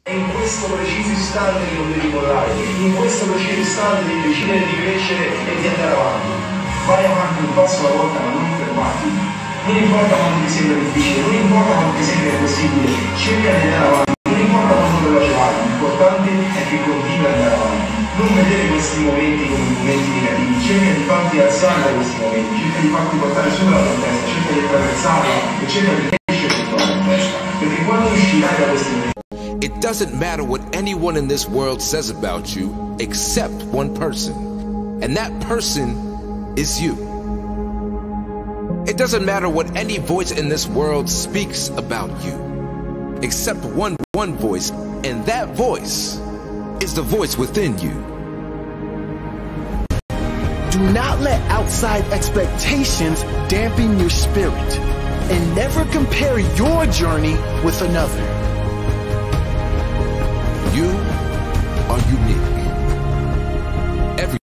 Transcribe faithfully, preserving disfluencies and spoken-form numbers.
È in questo preciso istante che non devi mollare, in questo preciso istante devi decidere di crescere e di andare avanti. Vai avanti un passo alla volta, ma non fermarti. Non importa quanto ti sembra difficile, non importa quanto ti sembra impossibile, cerca di andare avanti, non importa quanto veloce vai, l'importante è che continui ad andare avanti. Non vedere questi momenti come momenti negativi, cerca di farti alzare da questi momenti, cerca di farti portare sopra la tua testa, cerca di attraversarla e cerca di crescere con la tua testa, perché quando uscirai da questi momenti. It doesn't matter what anyone in this world says about you, except one person, and that person is you. It doesn't matter what any voice in this world speaks about you, except one, one voice, and that voice is the voice within you. Do not let outside expectations dampen your spirit, and never compare your journey with another.